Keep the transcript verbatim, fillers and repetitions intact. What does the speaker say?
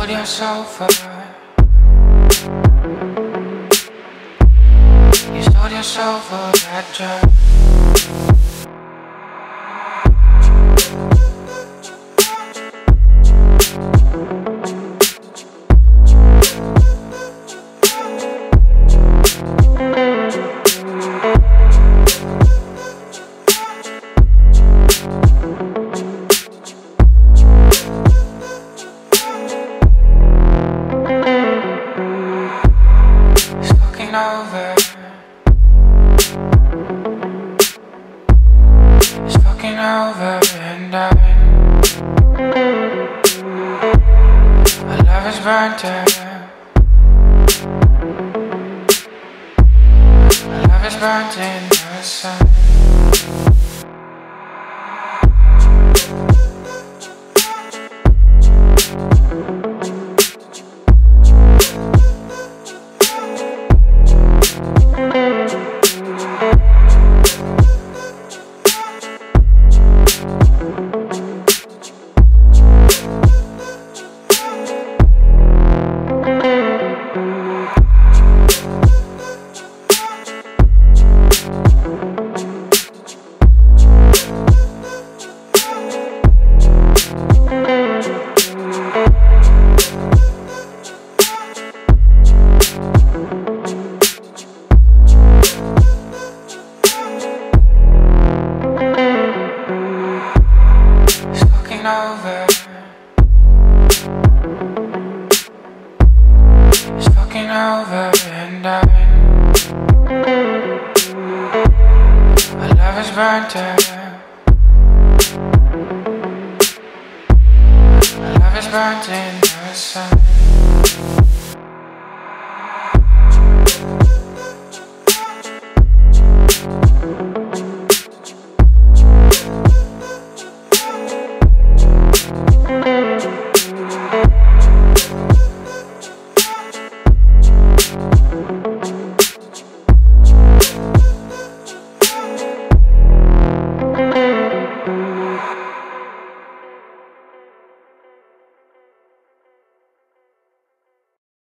sold your soul for. You sold your soul for that drug. Over. It's fucking over and done. Our love is burnt out. Our love is burnt in the sun. Over. It's fucking over and done. Our love is burnt out. Our love is burnt in the sun.